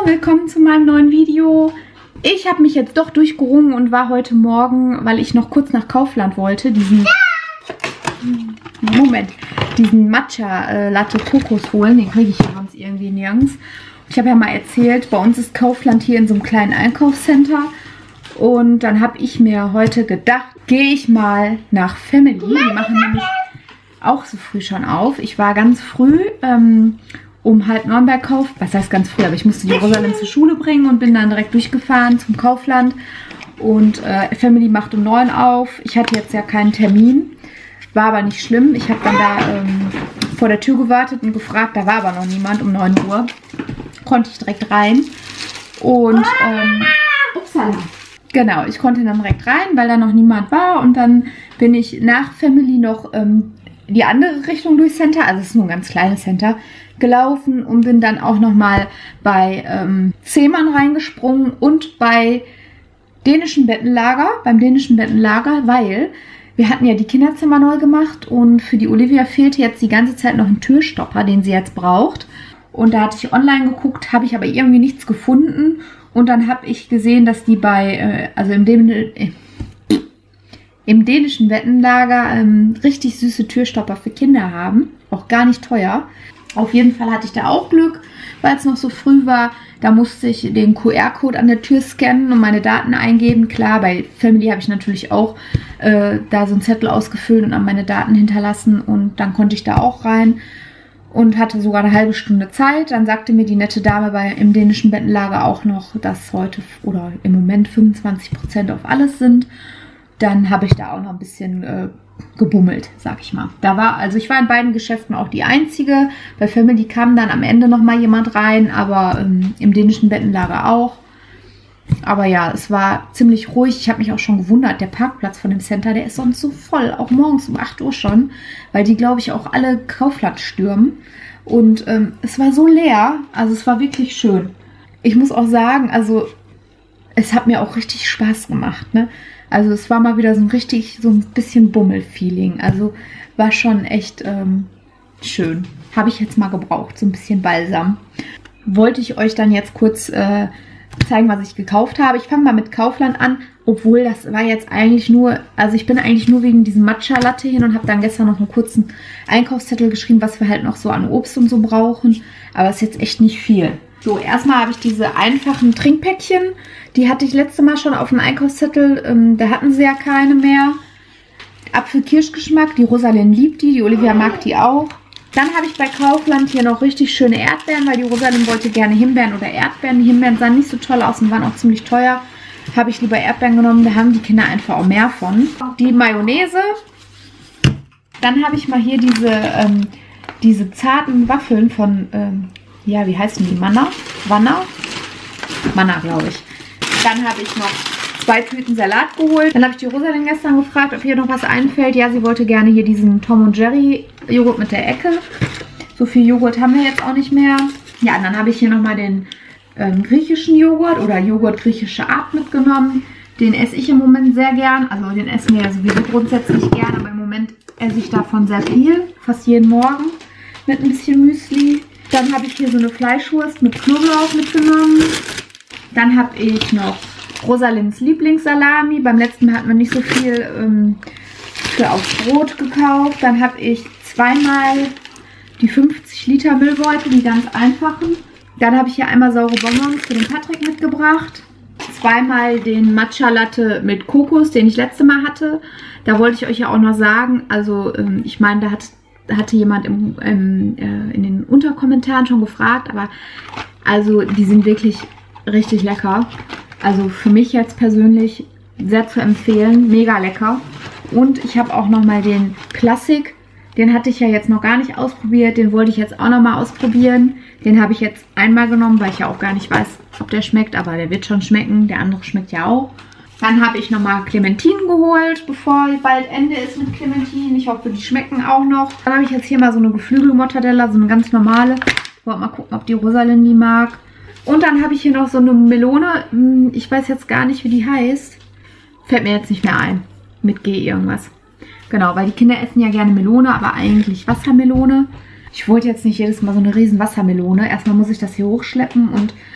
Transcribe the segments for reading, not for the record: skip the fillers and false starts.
willkommen zu meinem neuen Video. Ich habe mich jetzt doch durchgerungen und war heute Morgen, weil ich noch kurz nach Kaufland wollte, diesen Matcha Latte Kokos holen. Den kriege ich ja sonst irgendwie nirgends. Ich habe ja mal erzählt, bei uns ist Kaufland hier in so einem kleinen Einkaufscenter. Und dann habe ich mir heute gedacht, gehe ich mal nach Family. Die machen nämlich auch so früh schon auf. Ich war ganz früh um 8:30 bei Kauf. Was heißt ganz früh? Aber ich musste die Rosalind zur Schule bringen und bin dann direkt durchgefahren zum Kaufland. Und Family macht um 9 auf. Ich hatte jetzt ja keinen Termin. War aber nicht schlimm. Ich habe dann da vor der Tür gewartet und gefragt. Da war aber noch niemand um 9 Uhr. Konnte ich direkt rein. Und upsala. Genau, ich konnte dann direkt rein, weil da noch niemand war. Und dann bin ich nach Family noch die andere Richtung durchs Center, also es ist nur ein ganz kleines Center, gelaufen und bin dann auch nochmal bei Zehmann reingesprungen und beim dänischen Bettenlager, weil wir hatten ja die Kinderzimmer neu gemacht und für die Olivia fehlte jetzt die ganze Zeit noch ein Türstopper, den sie jetzt braucht. Und da hatte ich online geguckt, habe ich aber irgendwie nichts gefunden. Und dann habe ich gesehen, dass die bei, im dänischen Bettenlager richtig süße Türstopper für Kinder haben. Auch gar nicht teuer. Auf jeden Fall hatte ich da auch Glück, weil es noch so früh war. Da musste ich den QR-Code an der Tür scannen und meine Daten eingeben. Klar, bei Family habe ich natürlich auch da so einen Zettel ausgefüllt und an meine Daten hinterlassen. Und dann konnte ich da auch rein und hatte sogar eine halbe Stunde Zeit. Dann sagte mir die nette Dame im dänischen Bettenlager auch noch, dass heute oder im Moment 25% auf alles sind. Dann habe ich da auch noch ein bisschen gebummelt, sag ich mal. Ich war in beiden Geschäften auch die Einzige. Bei Family kam dann am Ende noch mal jemand rein, aber im dänischen Bettenlager auch. Aber ja, es war ziemlich ruhig. Ich habe mich auch schon gewundert, der Parkplatz von dem Center, der ist sonst so voll, auch morgens um 8 Uhr schon, weil die, glaube ich, auch alle Kaufland stürmen. Und es war so leer, also es war wirklich schön. Ich muss auch sagen, also es hat mir auch richtig Spaß gemacht, ne? Also es war mal wieder so ein bisschen Bummel-Feeling. Also war schon echt schön. Habe ich jetzt mal gebraucht, so ein bisschen Balsam. Wollte ich euch dann jetzt kurz zeigen, was ich gekauft habe. Ich fange mal mit Kaufland an, obwohl das war jetzt eigentlich nur, also ich bin eigentlich nur wegen diesem Matcha-Latte hin und habe dann gestern noch einen kurzen Einkaufszettel geschrieben, was wir halt noch so an Obst und so brauchen. Aber es ist jetzt echt nicht viel. So, erstmal habe ich diese einfachen Trinkpäckchen. Die hatte ich letztes Mal schon auf dem Einkaufszettel. Da hatten sie ja keine mehr. Apfel-Kirschgeschmack. Die Rosalind liebt die Olivia mag die auch. Dann habe ich bei Kaufland hier noch richtig schöne Erdbeeren, weil die Rosalind wollte gerne Himbeeren oder Erdbeeren. Die Himbeeren sahen nicht so toll aus und waren auch ziemlich teuer. Habe ich lieber Erdbeeren genommen. Da haben die Kinder einfach auch mehr von. Die Mayonnaise. Dann habe ich mal hier diese zarten Waffeln von... ja, wie heißen die? Manna, glaube ich. Dann habe ich noch 2 Tüten Salat geholt. Dann habe ich die Rosalind gestern gefragt, ob ihr noch was einfällt. Ja, sie wollte gerne hier diesen Tom & Jerry Joghurt mit der Ecke. So viel Joghurt haben wir jetzt auch nicht mehr. Ja, und dann habe ich hier nochmal den griechischen Joghurt oder Joghurt griechische Art mitgenommen. Den esse ich im Moment sehr gern. Also den essen wir ja sowieso grundsätzlich gern, aber im Moment esse ich davon sehr viel. Fast jeden Morgen mit ein bisschen Müsli. Dann habe ich hier so eine Fleischwurst mit Knoblauch mitgenommen. Dann habe ich noch Rosalinds Lieblingssalami. Beim letzten Mal hatten wir nicht so viel für aufs Brot gekauft. Dann habe ich zweimal die 50 Liter Müllbeutel, die ganz einfachen. Dann habe ich hier einmal saure Bonbons für den Patrick mitgebracht. Zweimal den Matcha Latte mit Kokos, den ich letztes Mal hatte. Da wollte ich euch ja auch noch sagen, also ich meine, da hatte jemand in den Unterkommentaren schon gefragt, aber also die sind wirklich richtig lecker. Also für mich jetzt persönlich sehr zu empfehlen, mega lecker. Und ich habe auch nochmal den Classic, den hatte ich ja jetzt noch gar nicht ausprobiert, den wollte ich jetzt auch nochmal ausprobieren. Den habe ich jetzt einmal genommen, weil ich ja auch gar nicht weiß, ob der schmeckt, aber der wird schon schmecken, der andere schmeckt ja auch. Dann habe ich nochmal Clementinen geholt, bevor bald Ende ist mit Clementinen. Ich hoffe, die schmecken auch noch. Dann habe ich jetzt hier mal so eine Geflügelmortadella, so eine ganz normale. Ich wollte mal gucken, ob die Rosalind die mag. Und dann habe ich hier noch so eine Melone. Ich weiß jetzt gar nicht, wie die heißt. Fällt mir jetzt nicht mehr ein. Mit G irgendwas. Genau, weil die Kinder essen ja gerne Melone, aber eigentlich Wassermelone. Ich wollte jetzt nicht jedes Mal so eine riesen Wassermelone. Erstmal muss ich das hier hochschleppen und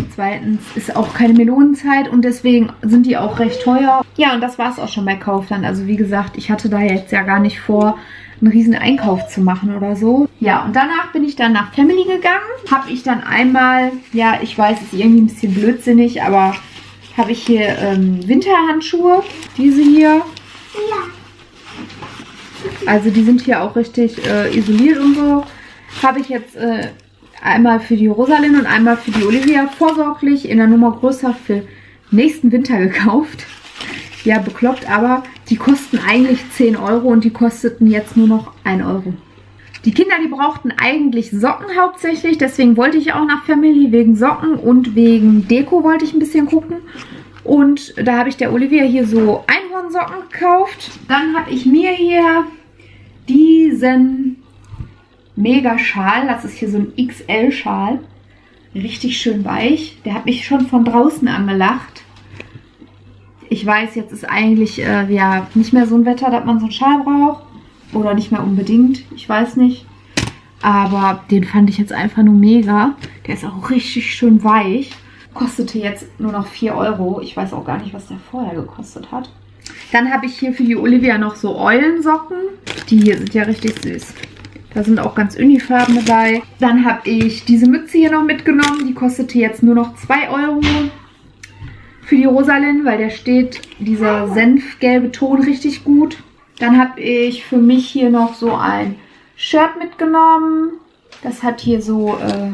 Zweitens ist auch keine Melonenzeit und deswegen sind die auch recht teuer. Ja, und das war es auch schon bei Kaufland. Also wie gesagt, ich hatte da jetzt ja gar nicht vor, einen riesen Einkauf zu machen oder so. Ja, und danach bin ich dann nach Family gegangen. Habe ich dann einmal, ja, ich weiß, ist irgendwie ein bisschen blödsinnig, aber habe ich hier Winterhandschuhe. Diese hier. Ja. Also die sind hier auch richtig isoliert und so. Habe ich jetzt einmal für die Rosalind und einmal für die Olivia vorsorglich in der Nummer größer für nächsten Winter gekauft. Ja, bekloppt, aber die kosten eigentlich 10 Euro und die kosteten jetzt nur noch 1 Euro. Die Kinder, die brauchten eigentlich Socken hauptsächlich, deswegen wollte ich auch nach Family, wegen Socken und wegen Deko wollte ich ein bisschen gucken. Und da habe ich der Olivia hier so Einhornsocken gekauft. Dann habe ich mir hier diesen Mega-Schal, das ist hier so ein XL-Schal, richtig schön weich. Der hat mich schon von draußen angelacht. Ich weiß, jetzt ist eigentlich ja nicht mehr so ein Wetter, dass man so einen Schal braucht. Oder nicht mehr unbedingt, ich weiß nicht. Aber den fand ich jetzt einfach nur mega. Der ist auch richtig schön weich. Kostete jetzt nur noch 4 Euro. Ich weiß auch gar nicht, was der vorher gekostet hat. Dann habe ich hier für die Olivia noch so Eulensocken. Die hier sind ja richtig süß. Da sind auch ganz Unifarben dabei. Dann habe ich diese Mütze hier noch mitgenommen. Die kostete jetzt nur noch 2 Euro. Für die Rosalind, weil der steht, dieser senfgelbe Ton, richtig gut. Dann habe ich für mich hier noch so ein Shirt mitgenommen. Das hat hier so,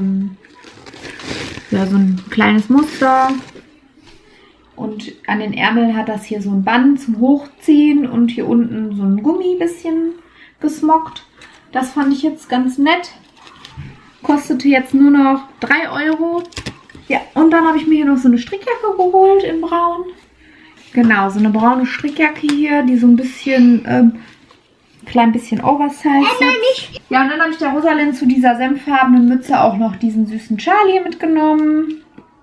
ja, so ein kleines Muster. Und an den Ärmeln hat das hier so ein Band zum Hochziehen. Und hier unten so ein Gummi bisschen gesmockt. Das fand ich jetzt ganz nett. Kostete jetzt nur noch 3 Euro. Ja, und dann habe ich mir hier noch so eine Strickjacke geholt in braun. Genau, so eine braune Strickjacke hier, die so ein bisschen, klein bisschen oversized ist. Ja, und dann habe ich der Rosalind zu dieser senffarbenen Mütze auch noch diesen süßen Charlie mitgenommen.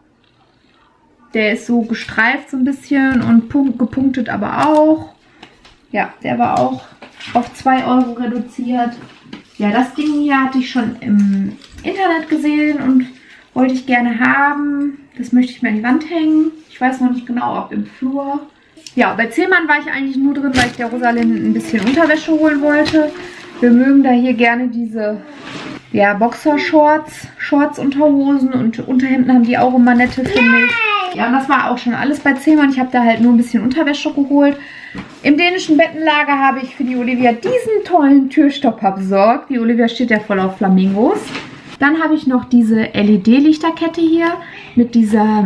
Der ist so gestreift so ein bisschen und gepunktet aber auch. Ja, der war auch auf 2 Euro reduziert. Ja, das Ding hier hatte ich schon im Internet gesehen und wollte ich gerne haben. Das möchte ich mir an die Wand hängen. Ich weiß noch nicht genau, ob im Flur. Ja, bei Zillmann war ich eigentlich nur drin, weil ich der Rosalind ein bisschen Unterwäsche holen wollte. Wir mögen da hier gerne diese, ja, Boxershorts, Shorts-Unterhosen und Unterhemden haben die auch immer nette, finde ich. Ja, und das war auch schon alles bei Zillmann. Ich habe da halt nur ein bisschen Unterwäsche geholt. Im dänischen Bettenlager habe ich für die Olivia diesen tollen Türstopper besorgt. Die Olivia steht ja voll auf Flamingos. Dann habe ich noch diese LED-Lichterkette hier mit dieser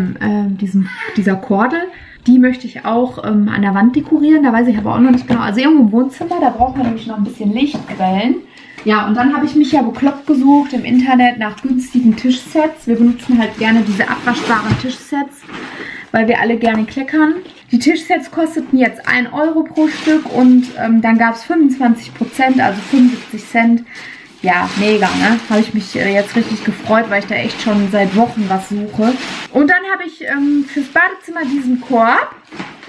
Kordel. Die möchte ich auch an der Wand dekorieren. Da weiß ich aber auch noch nicht genau. Also irgendwo im Wohnzimmer, da brauchen wir nämlich noch ein bisschen Lichtquellen. Ja, und dann habe ich mich ja bekloppt gesucht im Internet nach günstigen Tischsets. Wir benutzen halt gerne diese abwaschbaren Tischsets, weil wir alle gerne kleckern. Die Tischsets kosteten jetzt 1 Euro pro Stück und dann gab es 25%, also 75 Cent. Ja, mega, ne? Habe ich mich jetzt richtig gefreut, weil ich da echt schon seit Wochen was suche. Und dann habe ich fürs Badezimmer diesen Korb.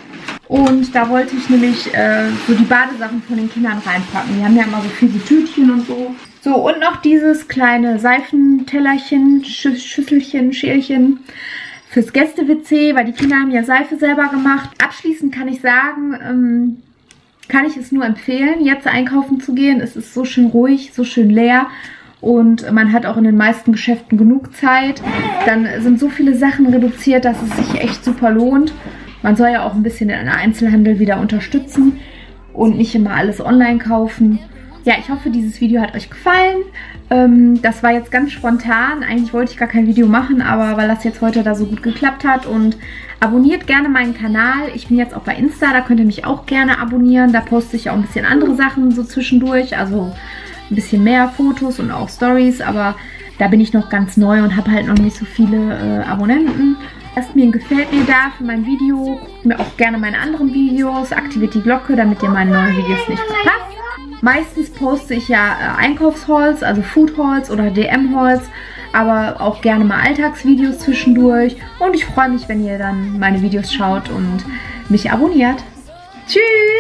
Und da wollte ich nämlich so die Badesachen von den Kindern reinpacken. Die haben ja immer so viele Tütchen und so. So, und noch dieses kleine Seifentellerchen, Schüsselchen, Schälchen fürs Gäste-WC, weil die Kinder haben ja Seife selber gemacht. Abschließend kann ich sagen, kann ich es nur empfehlen, jetzt einkaufen zu gehen. Es ist so schön ruhig, so schön leer und man hat auch in den meisten Geschäften genug Zeit. Dann sind so viele Sachen reduziert, dass es sich echt super lohnt. Man soll ja auch ein bisschen den Einzelhandel wieder unterstützen und nicht immer alles online kaufen. Ja, ich hoffe, dieses Video hat euch gefallen. Das war jetzt ganz spontan. Eigentlich wollte ich gar kein Video machen, aber weil das jetzt heute da so gut geklappt hat. Und abonniert gerne meinen Kanal. Ich bin jetzt auch bei Insta, da könnt ihr mich auch gerne abonnieren. Da poste ich auch ein bisschen andere Sachen so zwischendurch. Also ein bisschen mehr Fotos und auch Stories. Aber da bin ich noch ganz neu und habe halt noch nicht so viele Abonnenten. Lasst mir ein Gefällt mir da für mein Video. Guckt mir auch gerne meine anderen Videos. Aktiviert die Glocke, damit ihr meine neuen Videos nicht verpasst. Meistens poste ich ja Einkaufshauls, also Food-Hauls oder DM-Hauls, aber auch gerne mal Alltagsvideos zwischendurch. Und ich freue mich, wenn ihr dann meine Videos schaut und mich abonniert. Tschüss!